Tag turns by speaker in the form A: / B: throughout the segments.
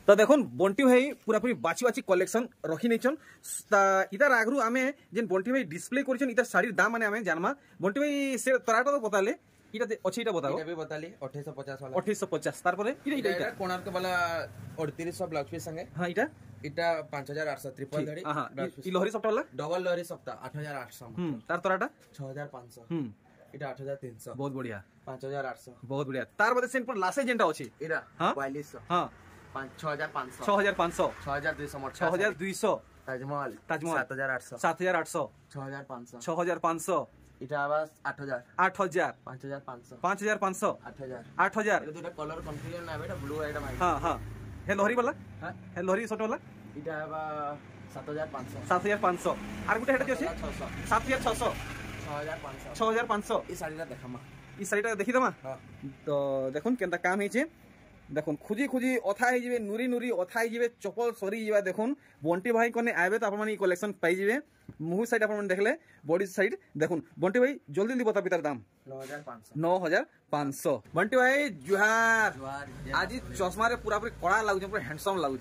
A: तो देखुन बंटी भाई पूरा पूरी बाची बाची कलेक्शन रखी नहीं इतार आगु आम जेन बंटी भाई डिस्प्ले कर इतार शाड़ी दाम माने आम जानमा बंटी भाई से तराटा तो बताले इटा अच्छी इटा बताओ
B: भी बताली 2850 वाला
A: 2850 तार परे इटा
B: इटा कोणार्क वाला 3800 ब्लाउज पीस संगे
A: हां इटा
B: इटा 5800 ट्रिपल धड़ी
A: हां ई लोहरी सप्ताह वाला
B: डबल लोहरी सप्ताह 8800
A: तार तराटा
B: 6500 इटा 8300
A: बहुत बढ़िया
B: 5800
A: बहुत बढ़िया तार बदे सेन पर लासे जेंटा अछि
B: इरा 4200
A: हां
B: 6500
A: 6500
B: 6200
A: 6200
B: ताजमहल 7800
A: 7800
B: 6500
A: 6500
B: इटा आवाज 8000
A: 8000
B: 5500
A: 5500
B: 8000
A: 8000
B: ये दुटा कलर कन्फ्यूजन ना बेटा ब्लू आइटम आई
A: हां हां हे लोहरी वाला
B: हां
A: हे लोहरी शर्ट वाला
B: इटा आवा 7500
A: 7500 आर गुटे हेटा अछि 7600
B: 6500
A: 6500
B: ई साड़ीला देखामा
A: ई साड़ीटा देखि दमा
B: हां
A: तो देखुन केनता काम हेचे देखुन खुजी खुजी अथा हे जिवे नुरी नुरी अथा हे जिवे चपल सरी जिवा देखुन बंटी भाई कोने आबे तो आपन ई कलेक्शन पाई जिवे मुहु साइड आपन देखले बॉडी साइड देखुन बंटी भाई जल्दी जल्दी बता पितर दाम 9500 बंटी भाई जुहार आज चश्मा रे पूरा पूरी कड़ा लागु पूरा हैंडसम लागु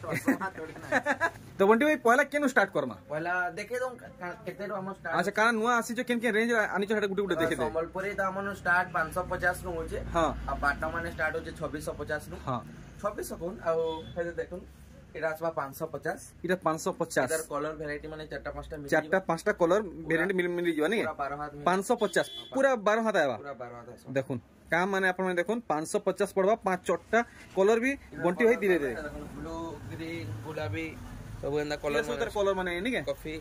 A: तो बंटी भाई पहला केनु स्टार्ट करमा
B: पहला देखे दो केते रो हम स्टार्ट
A: अच्छा काना नुआ आसी जो केन केन रेंज आनी जो गुटे गुटे देखे दे
B: संबलपुरी त हमन स्टार्ट 550 नु होचे
A: हां
B: आ बाटा माने स्टार्ट होचे 2650 नु
A: हां
B: 26 कोन आ फेर देखुन इरा आसबा 550
A: इरा 550
B: इधर कलर वैरायटी माने चारटा पांचटा
A: कलर वेरिएंट मिल जिवा नहीं 550 पूरा 12 हाथ आवा
B: पूरा 12 हाथ
A: देखुन काम माने आपन देखुन 550 पड़वा 5-6टा कलर भी बंटी भाई धीरे धीरे
B: ब्लू ग्रीन गुलाबी सब एंदा
A: कलर माने नहीं के
B: कॉफी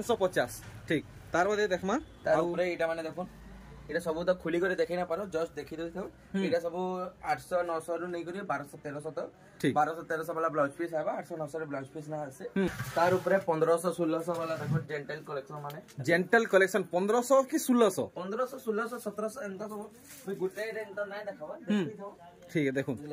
A: 550 ठीक तार बदे देखमा
B: तार ऊपर इटा माने देखुन इटा सब तो खुली करे देखै ना पारो जस्ट देखि दे थो इटा सब 800 900 रु नै करी 1200 1300 तो 1200 1300 वाला ब्लाउज पीस आबा 800 900 रे ब्लाउज पीस ना आसे तार ऊपर 1500 1600 वाला देखो जेंटल कलेक्शन माने जेंटल
A: कलेक्शन 1500 की 1600
B: 1500 1600 1700 एंता सब कोई गुटे रेंज तो नै देखबा देखि थो
A: ठीक है देखुन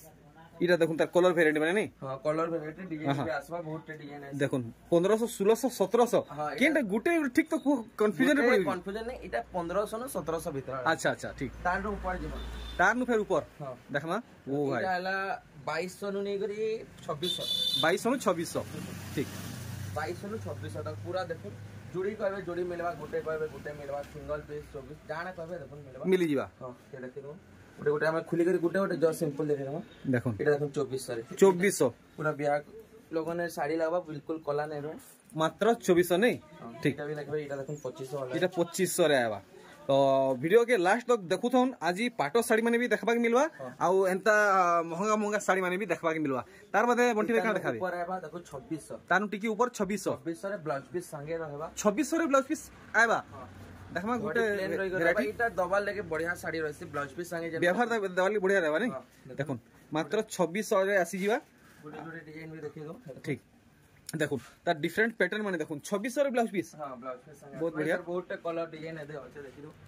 A: इटा देखुन तार कलर वेरिएंट माने नहीं
B: हां कलर वेरिएंट डिजाइन भी आसबा बहुत डिजाइन है
A: देखुन 1500 1600 1700 केनटा गुटे ठीक तो कंफ्यूजन रे
B: कंफ्यूजन नहीं इटा 1500 न 1700 भीतर
A: अच्छा अच्छा ठीक
B: तार ऊपर जीवन
A: तार नु फेर ऊपर हां देखमा ओ भाई
B: इटा हला 2200 नु नै करी 2600
A: 2200 नु 2600 ठीक
B: 2200 नु 2600 तक पूरा देखो जोड़ी कहबे जोड़ी मिलवा गुटे कहबे गुटे मिलवा सिंगल पीस 24 जाने कहबे देखो मिलवा
A: मिली जीवा
B: हां के देखि दो गुटे गुटे हम खुली करी गुटे गुटे जस्ट सिंपल देखे हम
A: देखो
B: इटा देखो 2400 रे
A: 2400
B: पूरा बियाह लोगों ने साड़ी लगवा बिल्कुल कला नै रो
A: मात्र 2400 नहीं ठीक
B: इटा भी देखबे इटा देखो 2500 वाला
A: इटा 2500 रे आवा तो वीडियो के लास्ट तक देखु थन आज पाटो साड़ी माने भी देखबा के मिलवा आ एंता महंगा महंगा साड़ी माने भी देखबा के मिलवा तार बदे बंटी देखा देखा
B: ऊपर आबा देखो 2600
A: तानु टिकी ऊपर 2600
B: रे ब्लाउज पीस संगे रहबा
A: 2600 रे ब्लाउज पीस आबा देखमा गुटे
B: वैरायटी इटा दबाल लेके बढ़िया साड़ी रहसी ब्लाउज पीस संगे
A: व्यवहार दबाल बढ़िया रहबा नहीं देखुन मात्र 2600 रे आसी जीवा
B: गुटे गुटे डिजाइन भी देखि दो
A: ठीक देखुन तार डिफरेंट पैटर्न माने देखुन 2600 रे ब्लाउज पीस
B: हां ब्लाउज पीस संगे
A: बहुत बढ़िया
B: बहुत कलर डिजाइन है अच्छे देखि दो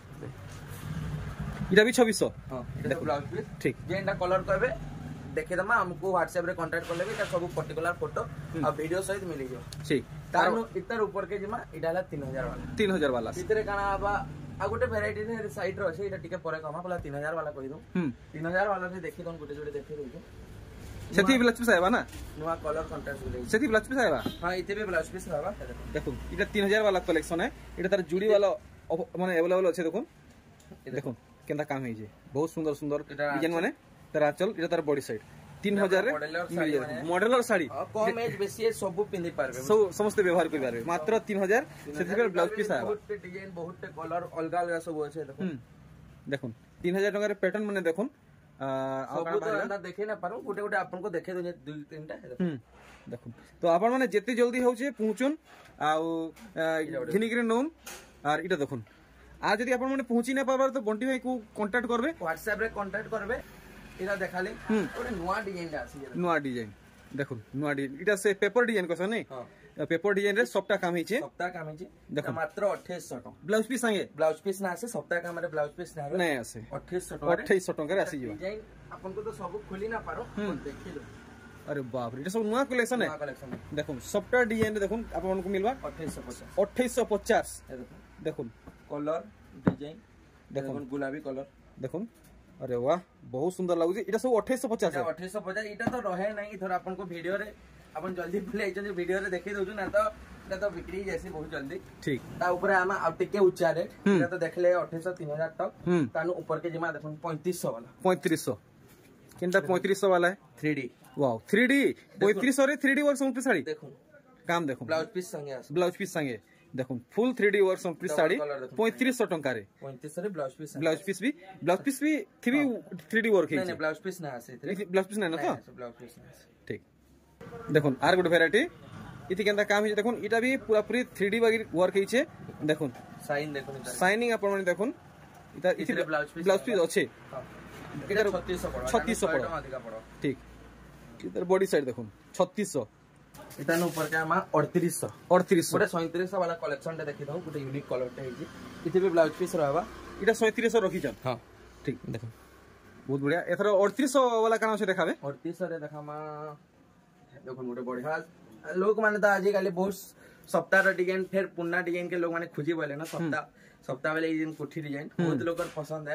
A: इटा भी 2600
B: हां इटा ब्लाउज पीस
A: ठीक
B: जेंटा कलर कहबे देखे दमा हमको व्हाट्सएप रे कांटेक्ट कर लेबे इटा सब पर्टिकुलर फोटो आ वीडियो सहित मिली जो
A: ठीक
B: तारनो इतर ऊपर के जिमा इडाला 3000 वाला
A: 3000 वाला
B: इतरे काना आबा आ गुटे वैरायटी ने साइड रो छै इटा टिके परे कमा पला 3000 वाला कहि दो 3000 वाला से देखि दन गुटे जोड़े देखि दो
A: सेती ब्लाउज पीस आइबा ना
B: नुवा कलर कांट्रास्ट मिले
A: सेती ब्लाउज पीस आइबा
B: हां इते भी ब्लाउज पीस रहबा
A: देखो इटा 3000 वाला कलेक्शन है इटा तार जुड़ी वाला माने अवेलेबल अछि देखो देखो केंदा काम है जे बहुत सुंदर सुंदर डिजाइन माने तार आचल इटा तार बॉडी साइड 3000 रे मॉडलर साड़ी
B: कम एज बेसी सब पिंदी पारबे
A: समस्त व्यवहार कर पारबे मात्र 3000 सेती ब्लाउज पीस आइबा
B: बहुत डिजाइन बहुत कलर अलगा अलगा सब अछि देखो
A: देखो 3000 टका रे पैटर्न माने देखो
B: सब तो अंदर देखे ना पारो गुटे गुटे आपन को देखे दो दुई तीनटा
A: देखो तो आपन माने जेते जल्दी होचे पहुंचुन आ घिनिकरे नोन और इटा देखो आज यदि आपन माने पहुंची ना पाबार तो बंटी भाई को कांटेक्ट करबे
B: व्हाट्सएप रे कांटेक्ट करबे इरा देखाले ओरे नुवा डिजाइन आसी
A: नुवा डिजाइन देखो नुवा डिजाइन इटा से पेपर डिजाइन कस नै पेपर डिजाइन रे सप्ताह काम हिचे देखो
B: मात्र 2800 टका
A: ब्लाउज पीस संगे
B: ब्लाउज पीस ना आसे सप्ताह काम रे ब्लाउज पीस ना
A: नै आसे
B: 2800
A: टका रे आसी जीवा
B: डिजाइन अपन को तो सब खोली ना पारो देखि लो
A: अरे बाप रे इटा सब नुवा कलेक्शन है देखो सप्ताह डिजाइन देखो आपन को मिलवा 2850
B: देखो
A: देखो
B: कलर डिजाइन देखो गुलाबी कलर
A: देखो अरे वाह बहुत सुंदर लागुଛି एटा सब 2850
B: 2850 एटा तो रहे नहीं थोड़ा अपन को वीडियो रे अपन जल्दी भूले जने वीडियो रे देखै दउछु ना तो एटा तो बिक्री जैसे बहुत जल्दी ठीक ता ऊपर आमा आ टिके ऊंचा रेट एटा तो देखले 2800 3000 तक तानु ऊपर के जमा देखो 3500 वाला 3500
A: किंता 3500 वाला है
B: 3D
A: वाओ 3D 3500 रे 3D वर्क संग साड़ी
B: देखो
A: काम देखो
B: ब्लाउज पीस संगे आस
A: ब्लाउज पीस संगे देखो फुल 3D वर्क संग पीस साड़ी 3500 टंका रे
B: 3500 रे ब्लाउज पीस
A: भी थी 3D वर्क है
B: नहीं ब्लाउज पीस ना आसे
A: ब्लाउज पीस ना तो
B: ब्लाउज पीस ना
A: ठीक देखो आर गुड वैरायटी इति केंदा काम हिजे देखो इटा भी पूरा पूरी 3D वर्क हिचे देखो
B: साइन देखो
A: साइनिंग अपन माने देखो इता इति ब्लाउज पीस अच्छे
B: इधर 3600 पड़ो अधिक पड़ो
A: ठीक इधर बॉडी साइड देखो 3600
B: इतन ऊपर के आमा 3800 गोटे 3700 वाला कलेक्शन टे देखि दउ गोटे यूनिक कलर टे हिजी इथे भी ब्लाउज पीस रहबा
A: इटा 3700 रखी छ हां ठीक देखो बहुत बढ़िया एथरो 3800 वाला काना से देखाबे
B: 3800 रे देखामा देखो गोटे बढ़िया लोग माने त आज काली बहुत सप्ताह डिजाइन फिर पुन्ना डिजाइन के लोग माने खोजी बोले ना सप्ताह वाले ई कोठी डिजाइन बहुत लोग पसंद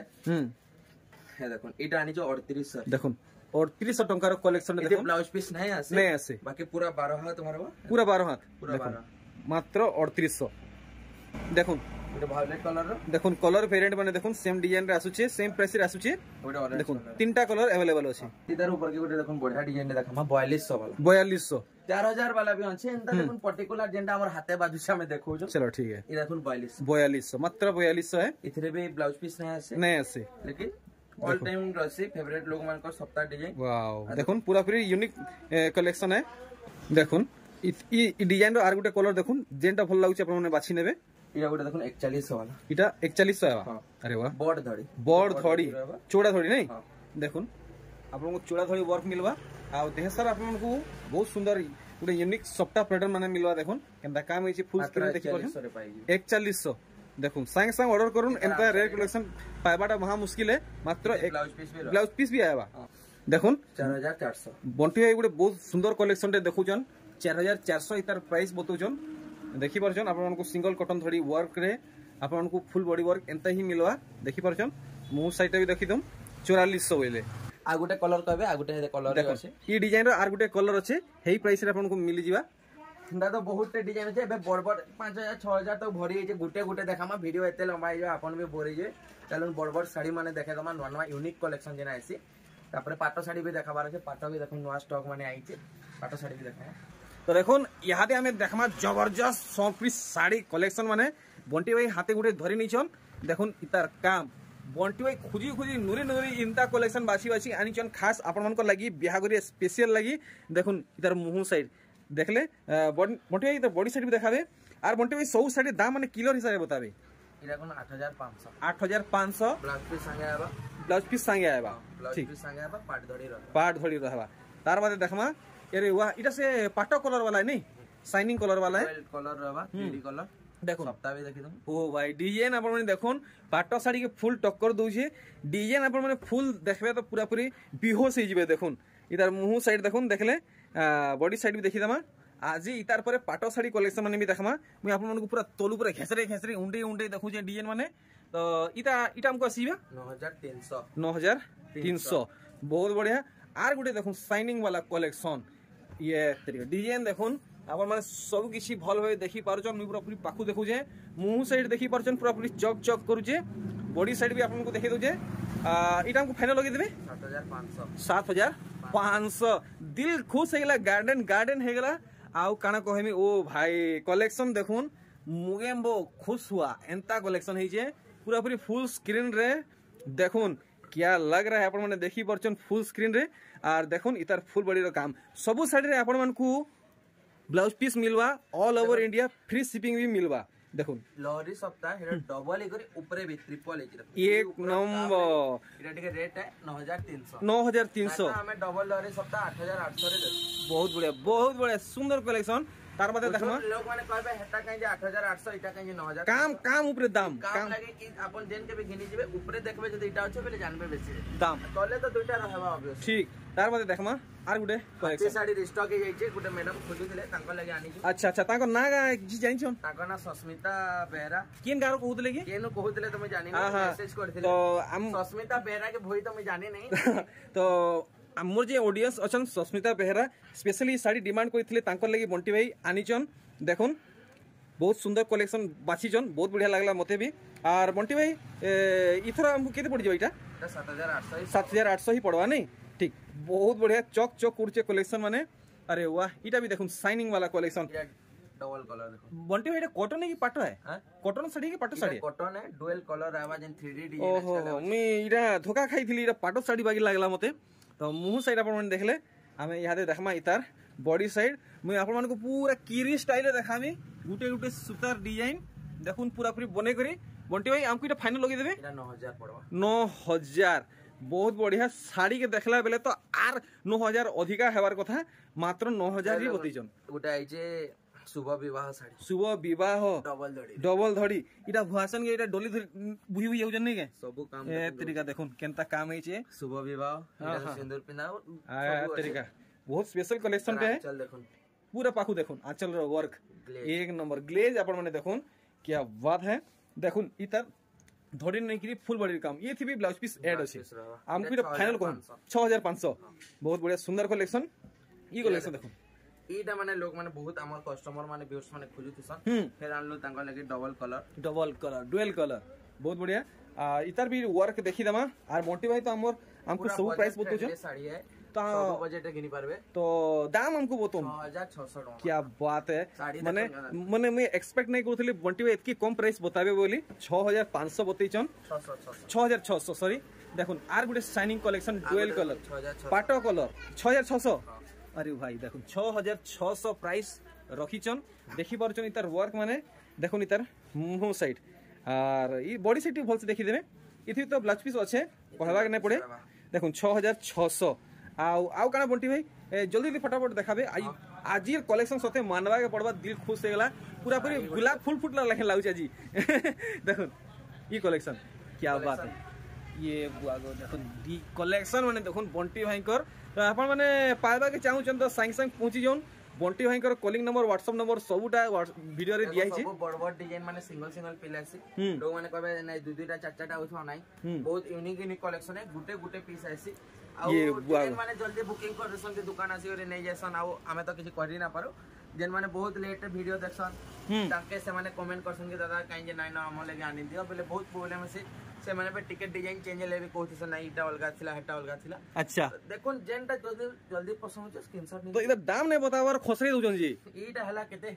B: है देखो इटा आनी जो 3800 देखो
A: 3800 टंकार कलेक्शन
B: देखो ब्लाउज पीस नहीं आसे बाकी पूरा 12 हाथ तुम्हारा
A: पूरा 12 हाथ मात्र 3800 देखो
B: वायलेट कलर
A: देखो कलर वेरिएंट माने देखो सेम डिजाइन रे आसुचे सेम प्राइस रे आसुचे देखो तीनटा कलर अवेलेबल अछि
B: इधर ऊपर के गोटे देखो बढ़िया डिजाइन रे देखमा 4200 वाला
A: 4200
B: 4000 वाला भी अछि एंता देखो पर्टिकुलर जेंटा हमर हाथे बाजू से हमें देखो जो
A: चलो ठीक है
B: ई देखो
A: 4200 मात्र 4200 है
B: इथरे भी ब्लाउज पीस नहीं आसे लेकिन ऑल टाइम रसी फेवरेट लोग मान को सप्ताह डिजाइन
A: वाओ देखो पूरा पूरी यूनिक कलेक्शन है देखो ई डिजाइन रो आर गुटे कलर देखो जेंटा भल लागुचे अपन माने बाछि नेबे
B: इटा गोटे देखो 4100 वाला
A: इटा 4100 है अरे वाह बॉड धड़ी चौड़ा धड़ी नहीं देखो आपन को चौड़ा धड़ी वर्क मिलवा आ देह सर आपन को बहुत सुंदर गोटे यूनिक सप्ताह पैटर्न माने मिलवा देखो केनता काम होई फुल स्क्रीन देखि पर 4100 देखो संग संग ऑर्डर करूँ एंता रेयर कलेक्शन पाइबाटा महा मुश्किल है मात्र एक ब्लाउज पीस भी आएगा देखो
B: 4400
A: बंटी भाई गोटे बहुत सुंदर कलेक्शन टे देखुचन 4400 इतार प्राइस बतौचन देखि परछन आपन को सिंगल कॉटन थोड़ी वर्क रे आपन को फुल बॉडी वर्क एंता ही मिलवा देखि परछन मुंह साइड भी देखि दम 4400 बोले
B: आ गोटे कलर कहबे आ गोटे कलर
A: अछि ई डिजाइन रो आर गोटे कलर अछि हेई प्राइस रे आपन को मिली जिवा
B: तो बहुत डिजाइन अच्छे बड़ बड़ 5000 6000 तक भरी गोटे गोटे देखामा वीडियो एते लंबा जाए आपन भी बोरी जे चलो बड़ बड़ साड़ी माने देखे दमा नवा नवा यूनिक कलेक्शन जेना आसी तापर पाटो साड़ी भी देखाबार আছে पाटो भी देखो नवा स्टॉक माने आइছে पाटो साड़ी भी देखा
A: तो देखो इहाते हमें देखमा जबरदस्त 100 पीस साड़ी कलेक्शन माने बंटी भाई हाथे गुटे धरि निछन देखो इतार काम बंटी भाई खुजी खुजी नुरी नुरी इनता कलेक्शन बासी बासी आनिछन खास आपन मन को लागि बिहागरी स्पेशल लागि देखो इतार मुंह साइड देखले बंटी भाई तो बॉडी साइड भी देखाबे आर बंटी भाई सब साड़ी दाम माने किलो हिसाब से बताबे
B: इरा कोन 8500 ब्लाउज पीस संगे आबा ठीक संगे आबा पाट धड़ी रहबा
A: तार बाद देखमा अरे वाह इटा से पाटो कलर वाला है नहीं शाइनिंग कलर वाला है
B: कलर रहबा 3D कलर
A: देखो
B: सप्ताह भी देखि दम
A: ओ भाई डिजाइन अपन माने देखोन पाटो साड़ी के फुल टक्कर दोछे डिजाइन अपन माने फुल देखबे तो पूरा पूरी बेहोश हो जिवे देखोन इधर मुंह साइड देखोन देखले बॉडी साइड भी देखि दमा आज इतार पर पाटो साड़ी कलेक्शन माने भी देखमा मुई आपन मन को पूरा तोलू पूरा घेसरे घेसरे उंडे उंडे देखु जे डिजाइन माने तो इटा हमको आसीबे 9300 बहुत बढ़िया आर गुटे देखो शाइनिंग वाला कलेक्शन ये तरीका डिजाइन देखोन आपन माने सब किछि भल भाई देखि पारछन मुई पूरा पूरी पाखु देखु जे मुंह साइड देखि पारछन पूरा पूरी चक चक करू जे बॉडी साइड भी आपन को देखि दउ जे इटा हमको फाइनल लगे देबे 7500 दिल खुश हे गेला गार्डन हे गेला आउ काना कहमी ओ भाई कलेक्शन देखुन मुगेम्बो खुश हुआ एंता कलेक्शन है जे पूरा पूरी फुल स्क्रीन रे देखुन क्या लग रहा है अपन माने देखि परछन फुल स्क्रीन रे आर देखुन इतार फुल बॉडी रो काम सबु साइड रे अपन मन को ब्लाउज पीस मिलवा all over India free shipping भी मिलवा देखुन
B: लहरी सप्ताह हेरा डबल एकरी ऊपरे भी ट्रिपल
A: एक नंबर
B: इरा टिके रेट है
A: 9300
B: हमें डबल लहरी सप्ताह 8800 रे
A: बहुत बढ़िया सुंदर कलेक्शन तार बादे देखमा
B: लोग माने कहबे हेटा कहीं जे 8800 इटा कहीं जे 9000
A: काम ऊपर दाम
B: काम लागे कि अपन जेन के भी घिनी जेबे ऊपर देखबे जदी इटा अछि बेले जानबे बेसी
A: दाम
B: तले तो दुइटा रहबा ऑब्वियस
A: ठीक तार बादे देखमा आर गुडे
B: कलेक्शन साड़ी रिस्टॉक हे जाइछे गुटे मैडम खोजु दिले तांको लागि आनी छु
A: अच्छा अच्छा ताको ना जी जानि छन
B: ताको ना सस्मिता बेहरा
A: केन गारो कहउतले कि
B: केनो कहउतले तो मैं जानि नहीं मेसेज करथिले
A: तो हम
B: सस्मिता बेहरा के भई तो मैं जानि नहीं
A: तो मोर जे ऑडियंस अछन सस्मिता बेहरा स्पेशली साड़ी डिमांड करथिले तांको लागि बंटी भाई आनिचन देखुन बहुत सुंदर कलेक्शन बाछीचन बहुत बढ़िया लागला मते भी और बंटी भाई इथर हमको केते पड़ जेबा इटा 7800 ही पड़वा नहीं ठीक बहुत बढ़िया चक चक उड़चे कलेक्शन माने अरे वाह इटा भी देखुन शाइनिंग वाला कलेक्शन
B: डबल कलर देखो
A: बंटी भाई इटा कॉटन है कि पाटो है कॉटन साड़ी की पाटो साड़ी
B: कॉटन है डुअल कलर आवा जेन 3D डिजाइन
A: ओहो मी इटा धोखा खाइथिली इटा पाटो साड़ी बागी लागला मते तो मुह साइड अपन देखले हमें इहादे देखमा इतार बॉडी साइड मुई अपन मन को पूरा कीरी स्टाइल रे देखामी गुटे गुटे सुतार डिजाइन देखुन पूरा पूरी बने करी बंटी भाई हमको इटा फाइनल लगे देबे
B: इटा 9000 पड़वा
A: 9000 बहुत बढ़िया साड़ी के देखला बेले तो आर 9000 अधिका हेबार कथा मात्र 9000 ही बतीजन
B: गुटा आई जे शुभ विवाह साड़ी
A: शुभ विवाह डबल धड़ी इटा भुआसन के इटा डोली बुही हुई जाउजन नहीं के
B: सब काम
A: ए तरीका देखुन केनता काम है छे
B: शुभ विवाह इटा सिंदूर पिनाओ
A: आ तरीका बहुत स्पेशल कलेक्शन पे है
B: चल देखुन
A: पूरा पाखु देखुन आंचल रो वर्क एक नंबर ग्लेज अपन माने देखुन क्या बात है देखुन इतर धड़ी नहीं करी फुल बॉडी काम ये थी भी ब्लाउज पीस ऐड अछि हमको इटा फाइनल कोन 6500 बहुत बढ़िया सुंदर कलेक्शन ई कलेक्शन देखुन
B: इटा माने लोग माने बहुत हमर कस्टमर माने व्यूअर्स माने खोजुथिसन फिर आनलो तांका लागि डबल कलर डुअल कलर बहुत बढ़िया इतर भी वर्क देखि दमा आर मोंटी भाई तो हमको सब प्राइस बतो छ साड़ी है
A: तो
B: बजट घिनी पारबे
A: तो दाम हमको बतो
B: 6600 टका
A: क्या बात है माने मैं एक्सपेक्ट नहीं करथली बंटी भाई इतकी कम प्राइस बताबे बोली 6500 बतैचन 6600 सॉरी देखुन आर गुटे शाइनिंग कलेक्शन डुअल कलर पाटो कलर 6600 अरे भाई देखुन 6600 प्राइस रखीचन देखि परचन इतार वर्क माने देखुन इतार मुंह साइड और ई बॉडी साइड भल से देखि देबे इथि तो ब्लाउज पीस अच्छे कहबा के नहीं पड़े देखुन 6600 आउ काना बंटी भाई जल्दी फटाफट देखाबे आज कलेक्शन सते मानवा के पड़वा दिल खुश हो गला पूरा पूरी गुलाब फूल फुटला लेखे लाउछ जी देखुन ई कलेक्शन क्या बात है ये बुआगो देखुन दी कलेक्शन माने देखुन बंटी भाई कर तो अपन माने पाइबा के चाहू चन तो संग संग पहुंची जोन बंटी भाई कर कॉलिंग नंबर व्हाट्सएप नंबर सबुटा वीडियो रे दिया छै
B: सब बड़ बड़ डिजाइन माने सिंगल पिला से लोग माने कहबे नै दु दुटा चार चारटा होथवा नै बहुत यूनिक यूनिक कलेक्शन है गुटे गुटे पीस आसी ये माने जल्दी बुकिंग कर देसन के दुकान आसी रे नै जैसन आ हमें तो किछि करि ना पारो जेन माने बहुत लेट वीडियो देखसन ताके से माने कमेंट करसन के दादा काई जे नै ना हम लगे आनी दियो पहले बहुत प्रॉब्लम से माने पे टिकट डिजाइन चेंज लेबे कहथि नै इटा अलगा थिला हेटा अलगा थिला अच्छा देखुन जेनटा जल्दी जल्दी पसंद हो स्क्रीनशॉट
A: तो इधर दाम नै बतावर खसरे दोजन जी
B: इटा हला केते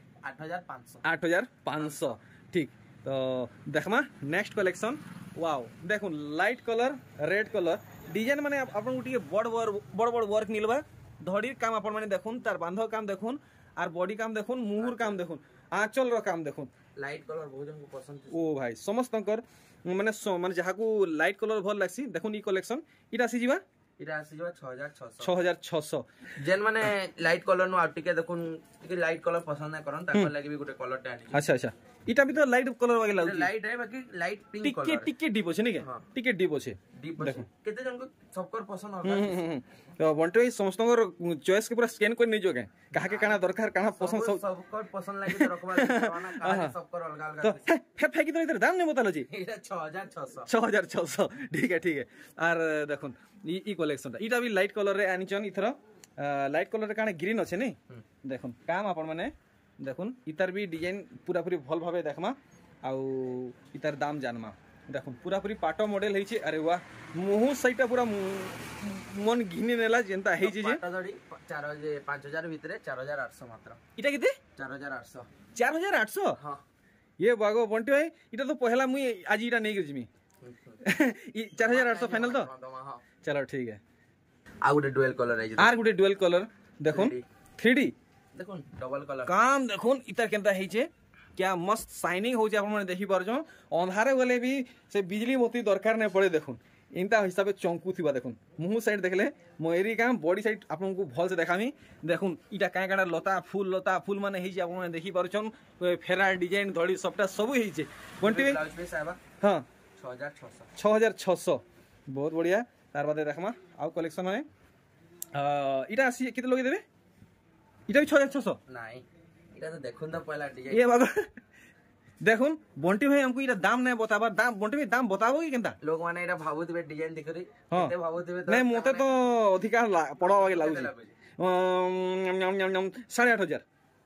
B: 8500
A: ठीक तो देखमा नेक्स्ट कलेक्शन वाओ देखुन light colour red colour design माने अपन उठी बड़ बड़ वर्क मिलबा धड़ी काम अपन माने देखुन तार बांधो काम देखुन आर बॉडी काम देखुन मुहुर काम देखुन आंचल रो काम देखुन
B: लाइट कलर बहुत जन को पसंद
A: ओ भाई समस्तंकर माने माने जहा को लाइट कलर भल लागसी देखुन ई कलेक्शन इटा आसी जीवा
B: इटा आसी जीवा 6600 जेन माने लाइट कलर नो आउटिके देखुन कि लाइट कलर पसंद ना करन ताकर लागि भी गुटे कलर टा आनी
A: अच्छा अच्छा इटा भी तो लाइट कलर वाला लागू
B: लाइट है बाकी लाइट पिंक कलर
A: टिके डीप अछि नहीं के टिके डीप अछि
B: देखो केते जन को सबकर पसंद होगा
A: तो बंटे समस्तंकर चॉइस के पूरा स्कैन कर नै जोगे काहा के काना दरकार काना पसंद
B: सबकर पसंद लागि तो रखबा ना काहा सबकर अलग अलग
A: तो फेकी तो इधर दाम नै बतालो जी
B: इटा 6600
A: ठीक है और देखुन ई कलेक्शन इटा भी लाइट कलर रे आनिचन इथरा लाइट कलर रे काना ग्रीन अछि नै देखुन काम अपन माने देखुन इतार भी डिजाइन पूरा पूरी भल भाबे देखमा आउ इतार दाम जानमा देखुन पूरा पूरी पाटो मॉडल है छे अरे वाह मुहु सईटा पूरा मन घिनी नेला जेंता है जे
B: पाटो दड़ी 5000 भीतरे 4800 मात्र
A: इटा केते 4800 हां ये बागो बंटी भाई इटा तो पहला मुई आज इटा नै गिरजिमी ई 4800 फाइनल तो चलो ठीक है
B: आ गुटे डुअल कलर है
A: आर गुटे डुअल कलर देखुन 3D
B: देखुन डबल कलर
A: काम देखुन इता केंता है छे क्या मस्त शाइनिंग हो जे अपन माने देखि परजो अंधारे वाले भी से बिजली मोती दरकार नै पड़े देखुन इनता हिसाब से चंकू थी देखुन मुँह साइड देखले मयूरी काम बॉडी साइड आपको भल से देखामी देखुन इटा क्या क्या लता फूल माने आपने देखी पार्छन फेरा डिजाइन धड़ी सबटा सब होइछे बंटी भाई हाँ 6600 बहुत बढ़िया तार बादे देखमा आउ कलेक्शन है इटा आसी केते लगे देबे इटा भी 6600
B: नहीं इटा तो देखुन तो पहला डिजाइन
A: ये बाबा देखुन बंटी भाई हमको इटा दाम नहीं बताबा दाम बंटी भाई दाम बताबो कि केनता
B: लोग माने इटा भाबुतबे डिजाइन देखरी
A: हां
B: केते भाबुतबे तो
A: नहीं मोते तो अधिकार पड़ो वागे लागु 8,500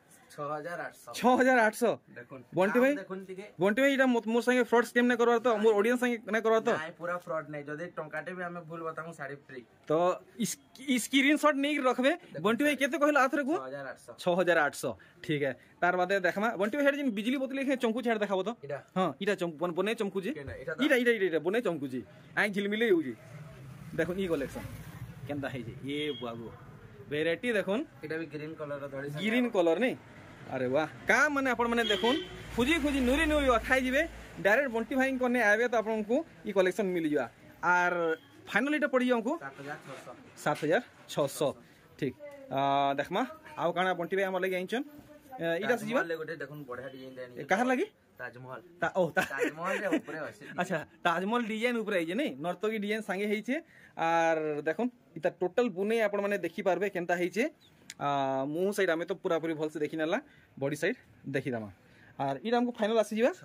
A: 6800
B: देखुन
A: बंटी भाई इटा मोर संगे फ्रॉड स्कैम नहीं करवार तो मोर ऑडियंस संगे नहीं करवार तो
B: नहीं पूरा फ्रॉड नहीं जदि टंकाटे भी हमें भूल बताऊं साड़ी फ्री
A: तो स्क्रीनशॉट नहीं रखबे बंटी भाई केते कहला आथरे को 6800 ठीक है तार बादे देखमा बंटी भाई जिन बिजली बोतल के चंकू छाड़ देखाबो तो हां इटा चंकू बने चंकू जी इटा बने चंकू जी आई झिलमिले होजी देखो ई कलेक्शन केनता है जी ये बाबू वेराइटी देखुन
B: इटा भी ग्रीन कलर धड़ी
A: ग्रीन कलर नहीं अरे वाह का माने आपण माने देखुन खुजी नुरी अखाई जिवे डायरेक्ट बंटी भाई कोने आबे तो आपनको ई कलेक्शन मिल जावा आर फाइनल इटा पड़ी हमको 7600 ठीक देखमा आउ काना बंटी भाई हमर लगे आइछन इटा जीवा
B: गोटे देखुन बढ़िया डिजाइन देनी
A: कहार लगी
B: ताजमहल
A: ताजमहल
B: रे ऊपरे अछि
A: अच्छा ताजमहल डिजाइन ऊपर आइजे नहीं नर्तकी डिजाइन संगे हेइछे आर देखुन इता टोटल बुने आपण माने देखि पारबे केनता हेइछे मुंह साइड आमे तो पूरा पूरी भल से देखि नाला बॉडी साइड देखि दामा आर इरा हमको फाइनल आसी जीवा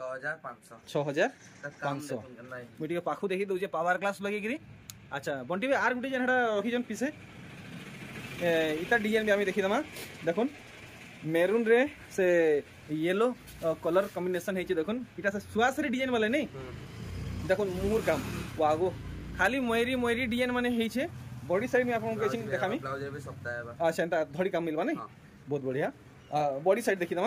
A: 6500 मीडियो पाखु देखि दउजे पावर ग्लास लगे गिरी अच्छा बंटी भाई आर गुटे जनडा रखि जन पीसे इता डिजाइन भी आमे देखि दामा देखुन मेरून रे से येलो कलर कॉम्बिनेशन हेचे देखुन इटा से सुआसरी डिजाइन वाला नहीं देखुन मुहुर काम वागो खाली मयूरी डिजाइन माने हेचे बॉडी साइड में आपन केसिन देखामी
B: ब्लाउज भी सप्ताह है
A: अच्छा एंता धड़ी काम मिलबा नहीं बहुत बढ़िया बॉडी साइड देखि दमा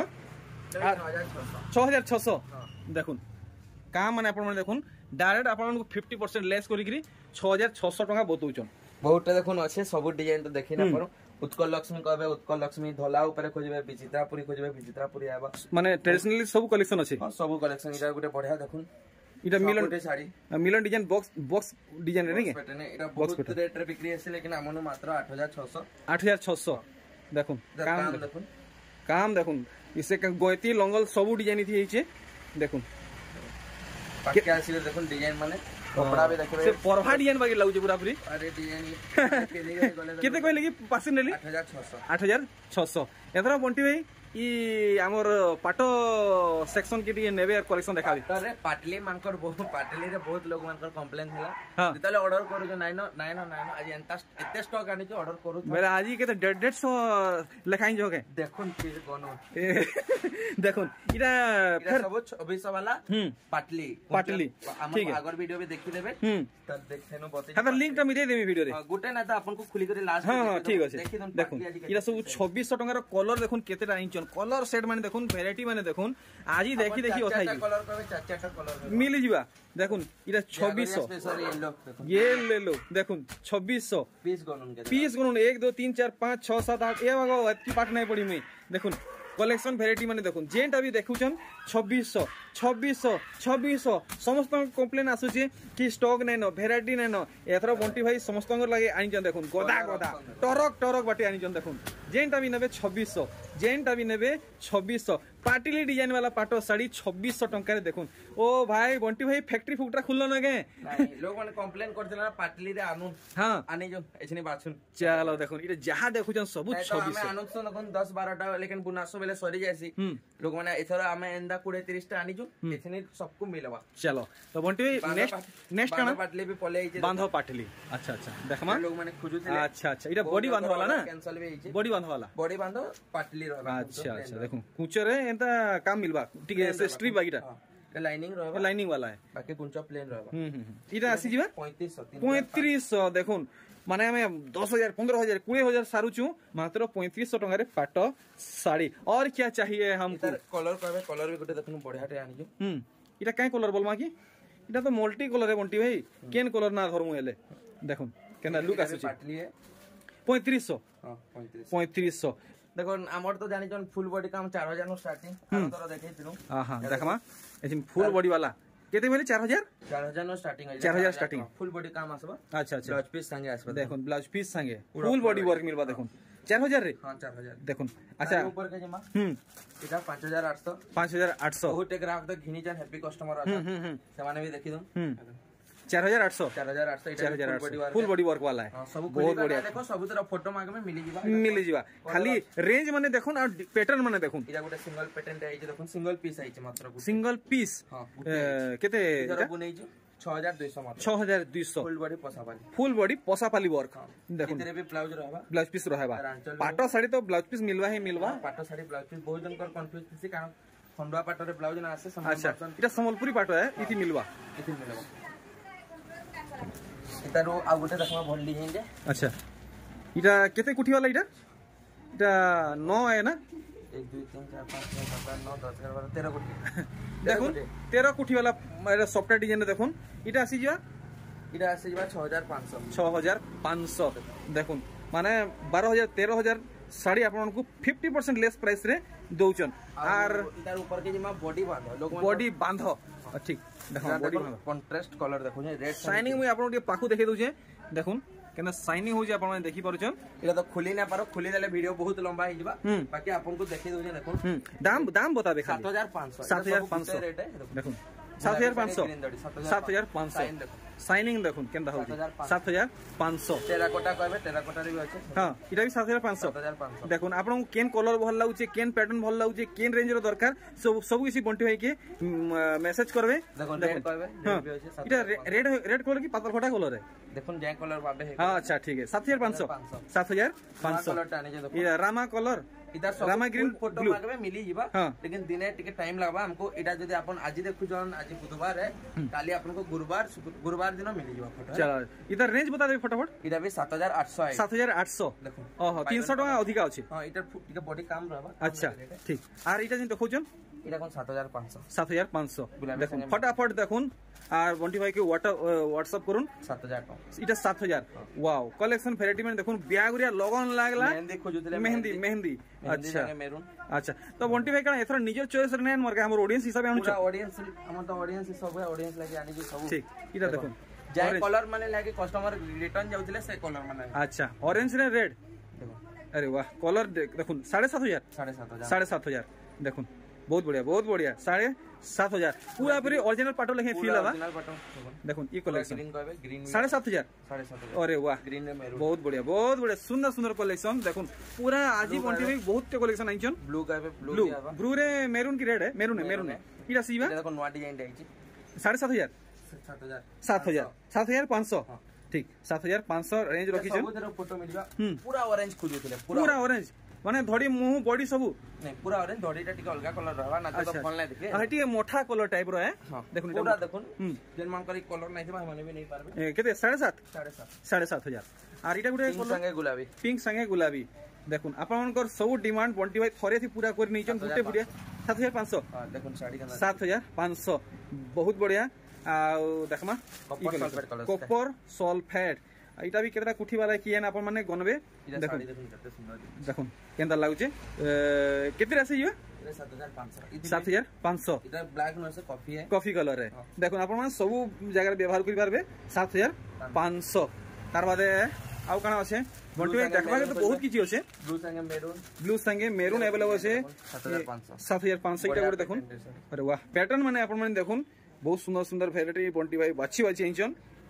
A: 6600 देखुन काम माने आपन माने देखुन डायरेक्ट आपन को 50% लेस करी 6600 टका बतौचन
B: बहुत देखुन अच्छे सब डिजाइन तो देखि ना परो उत्कल लक्ष्मी कहबे उत्कल लक्ष्मी धोला ऊपर खोजबे विचित्रापुरी खोजबे विचित्रापुरी आबा
A: माने ट्रेडिशनली सब कलेक्शन अछि
B: हां सब कलेक्शन इटा गुटे बढ़िया देखुन
A: इटा मिलन
B: साड़ी
A: मिलन डिजाइन बॉक्स डिजाइन रे नहीं
B: इटा बहुत रेट रे बिक्री है लेकिन हमनु मात्र
A: 8600 देखुन काम देखुन इसे गोयती लंगल सब डिजाइन थी हेचे देखुन
B: पाके आसीले देखुन डिजाइन माने कपड़ा भी देखबे
A: से परभा डिजाइन बाकी लागु पूरा पूरी
B: अरे डिजाइन
A: केते कहले कि पासे नेली 8600 एतरा बंटी भाई ई हमर पाटो सेक्शन के लिए नेबे कलेक्शन देखाबी
B: अरे पाटली मानकर बहुत पाटली रे बहुत लोग मानकर कंप्लेन थिला जेतले ऑर्डर करू जे नाइनो आज एते स्टॉक आनी जो ऑर्डर करू
A: मेरा आज ही के 150 लेखाइन जोगे
B: देखुन पीस गनो
A: देखुन इरा
B: फिर सब 2600 वाला पाटली
A: ठीक है
B: अगर वीडियो भी देखि देबे तब देखथेनो बते
A: हां लिंक त मिले देबी वीडियो रे
B: गुटे ना त आपन को खुली करे लास्ट
A: हां ठीक আছে देखुन इरा सब 2600 टका रो कलर देखुन केतेटा आइचन कलर सेट माने देखुन वैरायटी माने देखुन आज ही देखि ओथाई
B: कलर कहबे चार कलर
A: मिल जीवा देखुन इरा 2600 ये ले लो देखुन 2600 पीस गणन 1 2 3 4 5 6 7 8 ए बागो एतकी पाट नहीं पड़ी मैं देखुन कलेक्शन वैरायटी माने देखुन जेंटा भी देखुछन 2600 समस्त कंप्लेन आसुचे कि स्टॉक नै न वैरायटी नै न एथरा बंटी भाई समस्त लगे आनिचन देखुन गदा टरक बाटे आनिचन देखुन जेंटा भी नेबे 2600 जेंटा भी नेबे 2600 पाटिली डिजाइन वाला पाटो साड़ी 2600 टंका रे देखुन ओ भाई बंटी भाई फैक्ट्री फुकटा खुल्लो न गे
B: नहीं लोग माने कंप्लेन करथिला पाटिली रे आनु
A: हां
B: आनी जो एछनी बाछुन
A: चलो देखुन इटा जहां देखुछन सब 2600
B: हमें आनु तो नखन 10 12 टा लेकिन बुनासो बेले सरी जायसी लोग माने एथरा हमें एंदा 20 30 टा आनी जो एछनी सबको मिलबा
A: चलो तो बंटी भाई नेक्स्ट काना
B: पाटली भी पले आइचे
A: बांधो पाटली अच्छा देखमा
B: लोग माने खुजुथिले
A: अच्छा इटा बॉडी बांधो वाला ना
B: कैंसिल भी आइचे
A: बॉडी बांधो वाला
B: बॉडी बांधो पाटली रहबा
A: अच्छा देखो कुचो रे एंता काम मिलबा ठीक है से स्ट्रिप बाकीटा
B: लाइनिंग रहबा
A: लाइनिंग वाला है
B: बाकी कुंचा प्लेन रहबा
A: इटा आसी जीवा 3500 देखुन माने हमें 10000 15000 20000 सारुचू मात्र 3500 टका रे पाटो साड़ी और क्या चाहिए हमको
B: कलर कहबे कलर भी गुटे देखनु बढ़िया टे आनी जो
A: इटा काय कलर बोलमा की इटा तो मल्टी कलर है बंटी भाई केन कलर ना धरमु हेले देखुन केना लुक आसुची
B: पाटली है
A: 3500
B: हां
A: 3500
B: देखो हमर तो जानि जन फुल बॉडी काम 4000 नो स्टार्टिंग आरो तोरा देखै दिनु
A: हां देखमा एजिन फुल बॉडी वाला केते बेले 4000
B: नो स्टार्टिंग है
A: 4000 स्टार्टिंग
B: फुल बॉडी काम आसबा
A: अच्छा अच्छा
B: ब्लाउज पीस संगे आसबा
A: देखो ब्लाउज पीस संगे फुल बॉडी वर्क मिलबा देखो 4000 रे
B: हां 4000
A: देखो अच्छा
B: ऊपर के जमा इटा 5800 बहुत एक ग्राहक तक घिनी जान हैप्पी कस्टमर आता से माने भी देखि दो
A: 4800 फुल बॉडी वर्क वाला है
B: बहुत बढ़िया देखो सब तरह फोटो मांगे में मिली जीवा
A: खाली रेंज माने देखो और पैटर्न माने देखो
B: इटा गोटे सिंगल पैटर्न है देखो सिंगल पीस है मात्र
A: सिंगल पीस केते
B: इधर बुनै जो 6200 मात्र
A: 6200 फुल बॉडी पोसापाली वर्क देखो
B: इधर भी ब्लाउज
A: पीस रहबा पाटो साड़ी तो ब्लाउज पीस मिलवा ही मिलवा
B: पाटो साड़ी ब्लाउज पीस बहुत जन कर कंफ्यूज थी कारण खंडवा पाटो रे ब्लाउज ना आसे
A: अच्छा इटा संबलपुरी पाटो है इति मिलवा
B: इतारो आ गोटे देखमा भल डिजाइन दे अच्छा
A: इटा केते कुठी वाला इटा 9 है ना
B: 1 2 3 4 5 6 7 8 9 10 11 13 कुठी
A: देखो 13 कुठी वाला एटा सॉफ्टवेयर डिजाइन देखो इटा आसी जा 6500 देखो माने 12000 13000 साड़ी आपन को 50% लेस प्राइस रे दोचन आर
B: इतार ऊपर के जमा बॉडी
A: बांधो ठीक देखो बॉडी बांधो
B: कंट्रास्ट कलर देखो रेड
A: शाइनिंग में आपन के पाखु देखै दउ छे देखुन केना शाइनिंग हो जे आपन देखि परछन
B: एला तो खुली ना पारो खुली देले वीडियो बहुत लंबा हो जिबा बाकी आपन को देखि दउ छे देखो
A: दाम बताबे खाली
B: 7500
A: रेट है देखो 7500 शाइनिंग देखुन केनदा हो 7500
B: टेराकोटा कहबे टेराकोटा रे भी अछि
A: हां इटा भी 7500 देखुन आपन केन कलर भल लाउचे केन पैटर्न भल लाउचे केन रेंज रो दरकार सब किसी बंटी भाई के मैसेज करबे
B: देखो रेड कहबे भी अछि
A: इटा रेड कलर की पातर फटा कलर है
B: देखुन जे कलर बाबे है
A: हां अच्छा ठीक है 7500
B: कलर टाने जे देखो
A: ये रामा कलर
B: इधर सब रामा ग्रीन फोटो मागबे मिली जीवा लेकिन दिने टिके टाइम लागबा हमको इटा जदी अपन आज देखु जन आज बुधवार है काली अपन को गुरुवार दिन मिली जीवा फोटो
A: चलो इधर रेंज बता दे फटाफट
B: इटा भी 7800 है
A: 7800
B: देखो
A: ओहो 300 टका अधिक अछि
B: हां इटा टिके बॉडी काम रहबा
A: अच्छा ठीक आर इटा जन देखौ जन
B: इटा कोन
A: 7500 देखो फटाफट देखुन আর বন্টি ভাই কে WhatsApp করুন 7000 টাকা এটা 7000 ওয়াও কালেকশন ভ্যারাইটি মানে দেখুন বিয়াগুরিয়া লগন লাগলা মেহেন্দি আচ্ছা আচ্ছা তো বন্টি ভাই কারণ এথর নিজের চয়েস রে নেন মার্কে हमर ऑडियंस हिसाब आनु
B: ऑडियंस हमर तो ऑडियंस सब है ऑडियंस लागि आनी सब
A: ठीक इटा देखुन
B: जे कलर माने लागि कस्टमर रिटर्न जाउतिले से कलर माने
A: अच्छा ऑरेंज रे रेड अरे वाह कलर देखुन 7500 देखुन बहुत बढ़िया 7500 पूरा पूरी ओरिजिनल पाटो लेके फील आवा देखो ये कलेक्शन 7500 अरे वाह बहुत बढ़िया सुंदर कलेक्शन देखो पूरा आज ही बंटी भाई बहुत कलेक्शन आइछन ब्लू रे मेरून की रेड है मेरून है इटा सीबा
B: देखो नवा डिजाइन आइछि
A: 7500 ठीक 7500 रेंज रखी छन
B: फोटो मिलबा पूरा ऑरेंज खोजुथिले
A: पूरा ऑरेंज माने धड़ी मुंह बॉडी सब
B: नहीं पूरा ऑरेंज धड़ीटा टिके अलगा कलर रहबा ना तो फल नै देखे
A: हटी मोठा कलर टाइप रो है देखुन
B: पूरा देखुन जेन मान करी कलर नै थिबा माने भी नहीं पारबे
A: केते 7500 आर इटा गुटे पिंक संगे गुलाबी देखुन आपन कर सब डिमांड बंटी भाई थरे थी पूरा कर नीचन गुटे बुडिया 7500
B: हां देखुन साड़ी का
A: 7500 बहुत बढ़िया आ देखमा कॉपर सल्फेट इटा भी केतरा कुठी वाला की अपन माने गनबे देखो देखो केंदा लागुचे केते आसे ये 7500
B: इटा ब्लैक न से कॉफी है
A: कॉफी कलर है देखो अपन माने सब जगह व्यवहार करि पारबे 7500 तार बादे आउ काना আছে बंटू देखबा के तो बहुत किछि আছে ब्लू संगे मेरून अवेलेबल আছে 7500 इटा गोटे देखुन अरे वाह पैटर्न माने अपन माने देखुन बहुत सुंदर वैरायटी बंटी भाई बाछी आइछन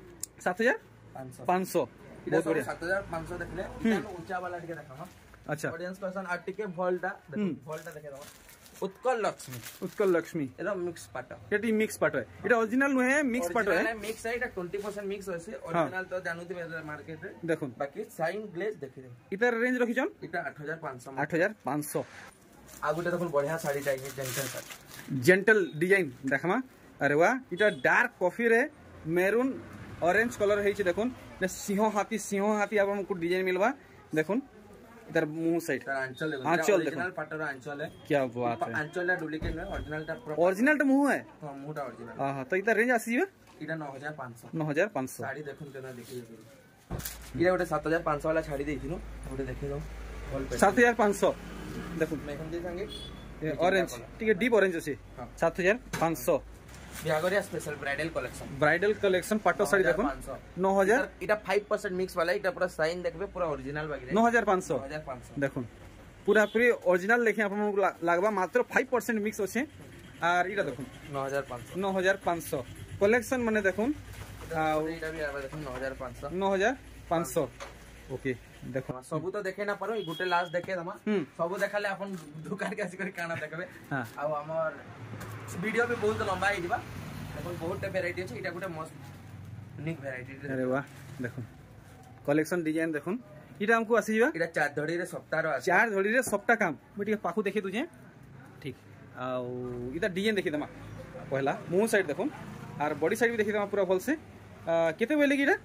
A: 7500 बहुत बढ़िया
B: 7500 देखले इतना ऊंचा वाला टिके देखा
A: अच्छा
B: ऑडियंस पर्सन आ टिके भोल्टा देखे दो उत्कल लक्ष्मी एदा मिक्स पाटो
A: एटी मिक्स पाटो है एटा ओरिजिनल न है मिक्स पाटो है
B: मिक्स है एटा 20% मिक्स होसे ओरिजिनल तो जानुती मार्केट रे
A: देखो
B: बाकी साइन ग्लेज देखि दे
A: इतर रेंज रखि छन
B: एटा 8500
A: 8500
B: आ गुटे देखो बढ़िया साड़ी टाइप
A: जेंटल डिजाइन देखमा अरे वाह इटा डार्क कॉफी रे मेरून ऑरेंज कलर है देखुन सिंह हाथी आपन को डिजाइन मिलवा देखुन इधर मुंह साइड
B: आंचल ओरिजिनल पाटर आंचल है
A: क्या बात है
B: आंचल है डुप्लीकेट में
A: ओरिजिनल तो मुंह है
B: हां मुंहटा ओरिजिनल
A: हां तो इधर रेंज आसी है
B: इटा 9500 साड़ी देखुन केना देखि इटा गोटे 7500 वाला छाड़ी देथिनु गोटे देखि दो
A: 7500 देखुन
B: मेहंदी संगे
A: ऑरेंज ठीक है डीप ऑरेंज আছে 7500
B: बिहागरिया स्पेशल ब्राइडल कलेक्शन
A: पाटो साड़ी देखो 9000
B: এটা 5% মিক্স वाला এটা পুরো সাইন দেখবে পুরো অরিজিনাল বাকি
A: 9500 দেখুন पूरा पूरी ओरिजिनल लेखे आपन लागबा मात्र 5% मिक्स अछि और इटा देखुन 9500 कलेक्शन माने देखुन
B: এটা भी आबा देखुन
A: 9500 ओके देखो
B: सबु तो देखे ना पारो ई गुटे लास्ट देखे दमा सबु देखाले अपन दुकान के आसी कर काना देखबे आ हमर वीडियो भी बहुत लंबा है दिबा देखो बहुत वैरायटी अछि इटा गुटे मस्त यूनिक वैरायटी
A: अरे वाह देखो कलेक्शन डिजाइन देखुन इटा हमको आसीबा
B: इटा चार धड़ी रे सप्ताह रो
A: चार धड़ी रे सप्ताह काम बेटी पाखु देखि तुजे ठीक आ इटा डिजाइन देखि दमा पहला मुंह साइड देखो और बॉडी साइड भी देखि दमा पूरा भल से केते बेले गिरा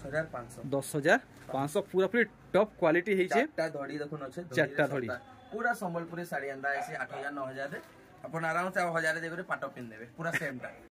A: 10500 पूरा पूरी टॉप क्वालिटी है छे
B: चारटा धड़ी देखुन अछि
A: चारटा धड़ी
B: पूरा संबलपुरी साड़ी अंदा ऐसे 8000 9000 रे अपन आराम से 1000 दे करे पाटो पिन देबे पूरा सेम टा